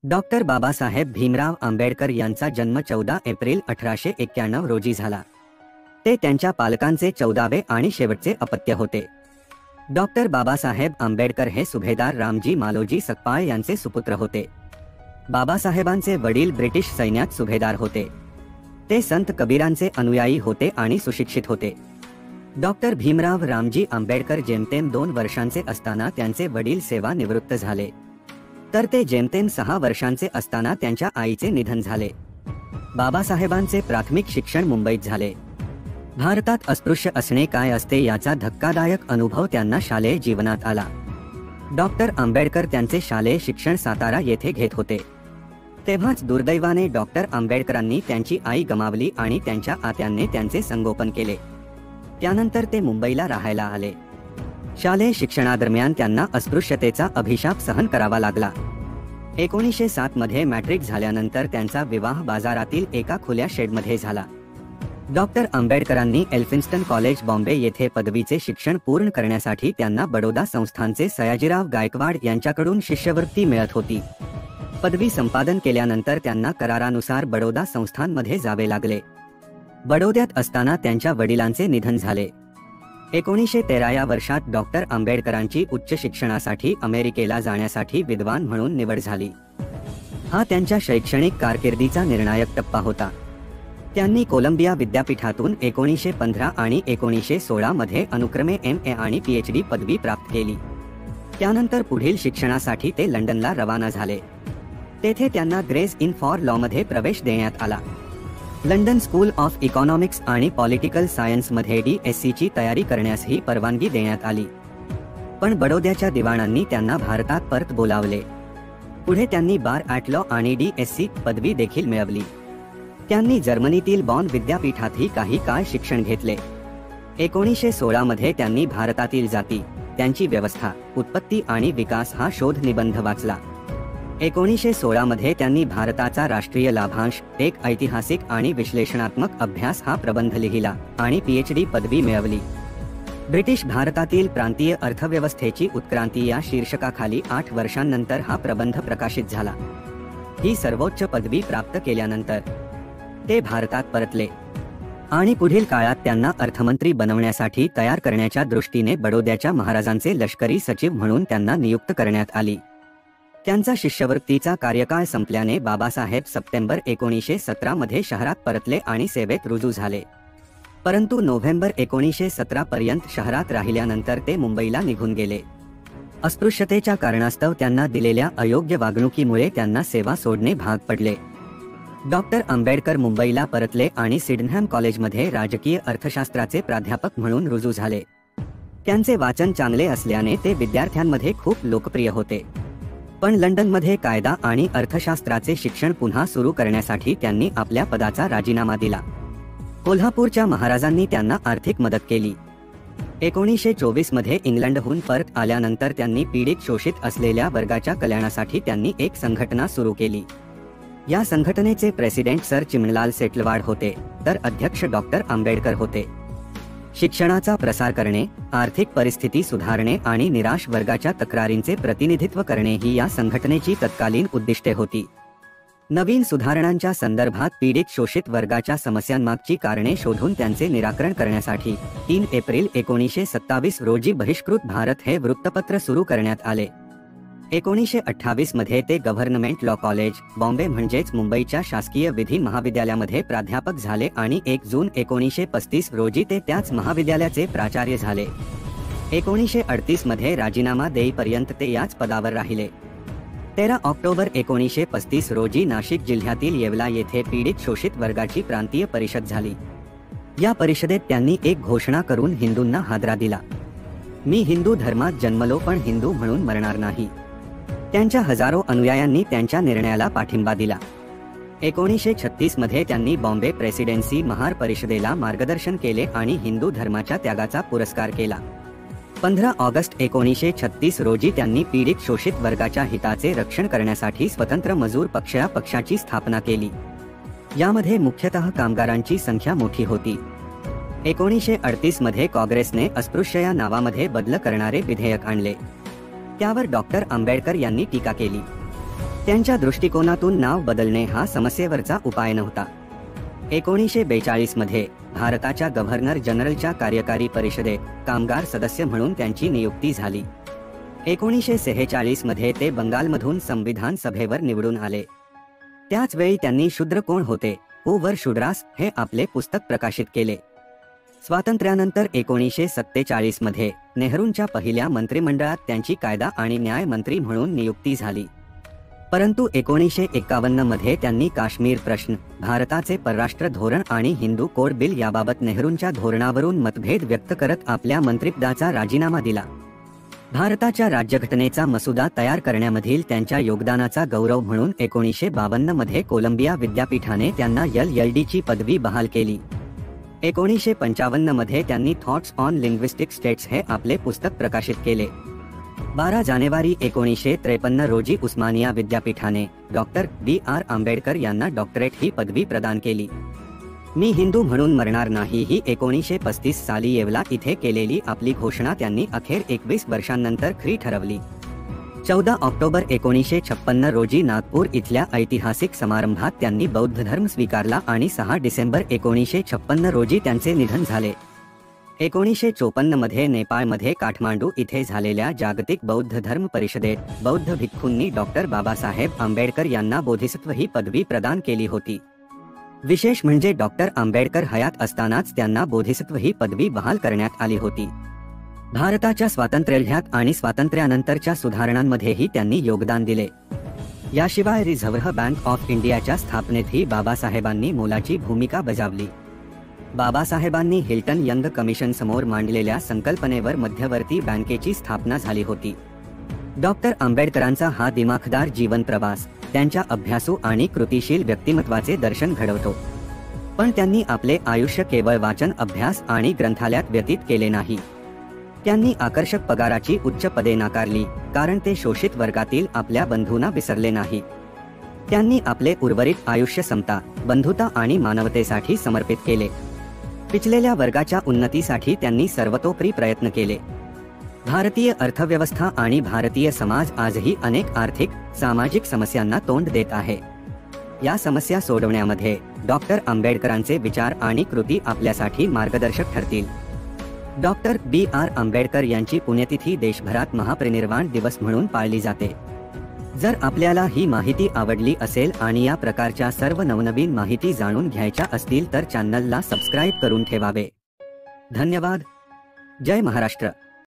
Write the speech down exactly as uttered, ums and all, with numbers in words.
Doctor Babasaheb Bhimrao Ambedkar यांचा जन्म चौदा एप्रिल अठराशे एक्क्याण्णव रोजी झाला। ते त्यांच्या पालकांचे चौदावे आणि शेवटचे अपत्य होते। डॉक्टर बाबासाहेब आंबेडकर हे सुभेदार रामजी मालोजी सकपाळ यांचे सुपुत्र होते। बाबासाहेबांचे वडील ब्रिटिश सैन्यात सुभेदार होते। ते संत कबीरांचे अनुयायी होते आणि सुशिक्षित होते। डॉक्टर भीमराव रामजी आंबेडकर जेमतेम दोन वर्षांचे असताना त्यांचे वडील सेवानिवृत्त झाले, तर ते जेमतेम सहा वर्षांचे असताना त्यांच्या आईचे निधन झाले। बाबासाहेबांचे प्राथमिक शिक्षण मुंबईत झाले। भारतात अस्पृश्य असणे काय असते याचा धक्कादायक अनुभव त्यांना शालेय जीवनात आला। डॉक्टर आंबेडकर त्यांचे शालेय शिक्षण सातारा येथे घेत होते। तेव्हाच दुर्दैवाने डॉक्टर आंबेडकरांनी त्यांची आई गमावली आणि त्यांच्या आत्यांनी त्यांचे संगोपन केले। त्यानंतर ते मुंबईला राहायला आले। शालेय शिक्षणादरम्यान त्यांना अस्पृश्यतेचा अभिशाप सहन करावा लागला। एकोणीसशे सात मध्ये मॅट्रिक झाल्यानंतर त्यांचा विवाह बाजारातील एका खुल्या शेडमध्ये झाला। डॉक्टर आंबेडकरांनी एल्फिन्स्टन कॉलेज बॉम्बे येथे पदवीचे शिक्षण पूर्ण करण्यासाठी त्यांना बडोदा संस्थानचे सयाजीराव गायकवाड यांच्याकडून शिष्यवृत्ती मिळत होती। पदवी संपादन केल्यानंतर त्यांना करारानुसार बडोदा संस्थानमध्ये जावे लागले। बडोद्यात असताना त्यांच्या वडिलांचे निधन झाले। एकोणीसशे तेरा या वर्षात डॉक्टर आंबेडकरांची उच्च शिक्षणासाठी अमेरिकेला जाण्यासाठी विद्वान म्हणून निवड झाली। हा त्यांच्या शैक्षणिक कारकिर्दीचा निर्णायक टप्पा होता। त्यांनी कोलंबिया विद्यापीठातून एकोणीसशे पंधरा आणि एकोणीसशे सोळा मध्ये अनुक्रमे एम ए आणि पीएचडी पदवी प्राप्त केली। त्यानंतर पुढील शिक्षणासाठी ते लंडनला रवाना झाले। तेथे त्यांना ग्रेस इन फॉर लॉ मध्ये प्रवेश देण्यात आला। लंडन स्कूल ऑफ इकॉनॉमिक्स आणि पॉलिटिकल सायन्स मध्ये डी एस सी ची तयारी करण्यासही परवानगी देण्यात आली, पण बडोद्याच्या दिवाणांनी त्यांना भारतात परत बोलावले। पुढे त्यांनी बार ॲट लॉ आणि डी एस सी पदवी देखील मिळवली। त्यांनी जर्मनीतील बॉन विद्यापीठातही काही काळ शिक्षण घेतले। एकोणीसशे सोळा मध्ये त्यांनी भारतातील जाती, त्यांची व्यवस्था, उत्पत्ती आणि विकास हा शोध निबंध वाचला। एकोणीसशे सोळा मध्ये त्यांनी भारताचा राष्ट्रीय लाभांश, एक ऐतिहासिक आणि विश्लेषणात्मक अभ्यास हा प्रबंध लिहिला आणि पीएचडी पदवी मिळवली। ब्रिटिश भारतातील प्रांतीय अर्थव्यवस्थेची उत्क्रांती या शीर्षकाखाली आठ वर्षांनंतर हा प्रबंध प्रकाशित झाला। ही सर्वोच्च पदवी प्राप्त केल्यानंतर ते भारतात परतले आणि पुढील काळात त्यांना अर्थमंत्री बनवण्यासाठी तयार करण्याच्या दृष्टीने बडोद्याच्या महाराजांचे लष्करी सचिव म्हणून त्यांना नियुक्त करण्यात आली। त्यांचा शिष्यवृत्तीचा कार्यकाळ संपल्याने बाबासाहेब सप्टेंबर एकोणीसशे सतरा मध्ये शहरात परतले आणि सेवेत रुजू झाले, परंतु नोव्हेंबर एकोणीसशे सतरा पर्यंत शहरात राहिल्यानंतर ते मुंबईला निघून गेले। अस्पृश्यतेच्या कारणास्तव त्यांना दिलेल्या अयोग्य वागणुकीमुळे त्यांना सेवा सोडणे भाग पडले। डॉक्टर आंबेडकर मुंबईला परतले आणि सिडनहॅम कॉलेजमध्ये राजकीय अर्थशास्त्राचे प्राध्यापक म्हणून रुजू झाले। त्यांचे वाचन चांगले असल्याने ते विद्यार्थ्यांमध्ये खूप लोकप्रिय होते, पण लंडनमध्ये कायदा आणि अर्थशास्त्राचे शिक्षण पुन्हा सुरू करण्यासाठी त्यांनी आपल्या पदाचा राजीनामा दिला। कोल्हापूरच्या महाराजांनी त्यांना आर्थिक मदत केली। एकोणीसशे चोवीस मध्ये इंग्लंडहून परत आल्यानंतर त्यांनी पीडित शोषित असलेल्या वर्गाच्या कल्याणासाठी त्यांनी एक संघटना सुरू केली। या संघटनेचे प्रेसिडेंट सर चिमणलाल सेटलवाड होते, तर अध्यक्ष डॉक्टर आंबेडकर होते। शिक्षणाचा प्रसार करणे, आर्थिक परिस्थिती सुधारणे आणि निराश वर्गाच्या तक्रारींचे प्रतिनिधित्व करणे ही या संघटनेची तत्कालीन उद्दिष्टे होती। नवीन सुधारणांच्या संदर्भात पीडित शोषित वर्गाच्या समस्यांमागची कारणे शोधून त्यांचे निराकरण करण्यासाठी तीन एप्रिल एकोणीसशे सत्तावीस रोजी बहिष्कृत भारत हे वृत्तपत्र सुरू करण्यात आले। एकोणीसशे अठ्ठावीस मध्ये ते गव्हर्नमेंट लॉ कॉलेज, बॉम्बे म्हणजेच मुंबईच्या शासकीय विधी महाविद्यालयामध्ये प्राध्यापक झाले आणि एक जून एकोणीसशे पस्तीस रोजी ते त्याच महाविद्यालयाचे प्राचार्य झाले। एकोणीसशे अडतीस मध्ये राजीनामा देईपर्यंत ते याच पदावर राहिले। तेरा ऑक्टोबर एकोणीसशे पस्तीस रोजी नाशिक जिल्ह्यातील येवला येथे पीडित शोषित वर्गाची प्रांतीय परिषद झाली। या परिषदेत त्यांनी एक घोषणा करून हिंदूंना हादरा दिला, मी हिंदू धर्मात जन्मलो पण हिंदू म्हणून मरणार नाही। त्यांच्या हजारो अनुयायांनी त्यांच्या निर्णयाला पाठिंबा दिला। एकोणीसशे छत्तीस मध्ये त्यांनी बॉम्बे प्रेसिडेन्सी महार परिषदेला मार्गदर्शन केले आणि हिंदू धर्माच्या त्यागाचा पुरस्कार केला। पंधरा ऑगस्ट एकोणीसशे छत्तीस रोजी त्यांनी पीडित शोषित वर्गाच्या हिताचे रक्षण करण्यासाठी स्वतंत्र मजूर पक्ष या पक्षाची स्थापना केली। यामध्ये मुख्यतः कामगारांची संख्या मोठी होती। एकोणीसशे अडतीस मध्ये काँग्रेसने अस्पृश्य या नावामध्ये बदल करणारे विधेयक आणले। त्यावर डॉक्टर आंबेडकर यांनी टीका केली। त्यांच्या दृष्टिकोनातून नाव बदलणे हा समस्येवरचा उपाय नव्हता. एकोणीसशे बेचाळीस मध्ये भारताच्या गव्हर्नर जनरलच्या कार्यकारी परिषदेत कामगार सदस्य म्हणून त्यांची नियुक्ती झाली. एकोणीसशे सेहेचाळीस मध्ये ते बंगालमधून संविधान सभेवर निवडून आले. त्याच वेळी त्यांनी शूद्र कोण होते, हू वर शूद्रास हे आपले पुस्तक प्रकाशित केले. स्वातंत्र्यानंतर एकोणीसशे सत्तेचाळीस मध्ये नेहरूंच्या पहिल्या मंत्रिमंडळात त्यांची कायदा आणि न्याय मंत्री म्हणून नियुक्ती झाली. परंतु एकोणीसशे एक्कावन्न मध्ये त्यांनी काश्मीर प्रश्न, भारताचे परराष्ट्र धोरण आणि हिंदू कोड बिल याबाबत नेहरूंच्या धोरणावरून मतभेद व्यक्त करत आपल्या मंत्रिपदाचा राजीनामा दिला. भारताच्या राज्यघटनेचा मसुदा तयार करण्यामधील त्यांच्या योगदानाचा गौरव म्हणून एकोणीसशे बावन्न मध्ये कोलंबिया विद्यापीठाने त्यांना एल एल डी ची पदवी बहाल केली. एकोणीसशे पंचावन्न मध्ये त्यांनी थॉट्स ऑन लिंग्विस्टिक स्टेट्स हे आपले पुस्तक प्रकाशित केले. बारा जानेवारी एकोणीसशे त्रेपन्न रोजी उस्मानिया विद्यापीठाने डॉक्टर बी आर आंबेडकर यांना डॉक्टरेट ही पदवी प्रदान केली. मी हिंदू म्हणून मरणार नाही ही एकोणीसशे पस्तीस साली येवला इथे केलेली आपली घोषणा त्यांनी अखेर एकवीस वर्षांनंतर खरी ठरवली. चौदा ऑक्टोबर एकोणीसशे छप्पन्न रोजी नागपूर इथल्या ऐतिहासिक समारंभात त्यांनी बौद्ध धर्म स्वीकारला आणि सहा डिसेंबर एकोणीसशे छप्पन्न रोजी त्यांचे निधन झाले. एकोणीसशे चोपन्न मध्ये नेपाळमध्ये काठमांडू इथे झालेल्या जागतिक बौद्ध धर्म परिषदेत बौद्ध भिक्खूंनी डॉक्टर बाबासाहेब आंबेडकर यांना बोधिसत्व ही पदवी प्रदान केली होती. विशेष म्हणजे डॉक्टर आंबेडकर हयात असतानाच त्यांना बोधिसत्व ही पदवी बहाल करण्यात आली होती. भारताच्या स्वातंत्र्यलढ्यात आणि स्वातंत्र्यानंतरच्या सुधारणांमध्येही त्यांनी योगदान दिले. याशिवाय रिझर्व्ह बँक ऑफ इंडियाच्या स्थापनेतही बाबासाहेबांनी मोलाची भूमिका बजावली. बाबासाहेबांनी हिल्टन यंग कमिशन समोर मांडलेल्या संकल्पनेवर मध्यवर्ती बँकेची स्थापना झाली होती. डॉक्टर आंबेडकरांचा हा दिमाखदार जीवन प्रवास त्यांच्या अभ्यासू आणि कृतिशील व्यक्तिमत्वाचे दर्शन घडवतो. पण त्यांनी आपले आयुष्य केवळ वाचन, अभ्यास आणि ग्रंथालयात व्यतीत केले नाही. त्यांनी आकर्षक पगाराची उच्च पदे नाकारली कारण ते शोषित वर्गातील आपल्या बंधूंना विसरले नाही. त्यांनी आपले उर्वरित आयुष्य समता, बंधुता आणि मानवतेसाठी समर्पित केले. पिचलेल्या वर्गाच्या उन्नतीसाठी त्यांनी सर्वतोपरी प्रयत्न केले. भारतीय अर्थव्यवस्था आणि भारतीय समाज आजही अनेक आर्थिक, सामाजिक समस्यांना तोंड देत आहे. या समस्या सोडवण्यामध्ये डॉक्टर आंबेडकरांचे विचार आणि कृती आपल्यासाठी मार्गदर्शक ठरतील. डॉक्टर बी आर आंबेडकर यांची पुण्यतिथी देशभरात महापरिनिर्वाण दिवस म्हणून पाळली जाते. जर आपल्याला ही माहिती आवडली असेल आणि या प्रकारच्या सर्व नवनवीन माहिती जाणून घ्यायच्या असतील तर चॅनलला सबस्क्राईब करून ठेवावे. धन्यवाद. जय महाराष्ट्र.